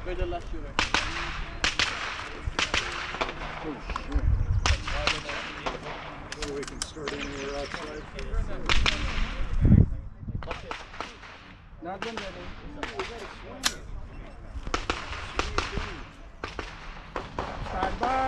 Good last shooter. Oh shit. So we can start anywhere outside. Not done yet. Stand by.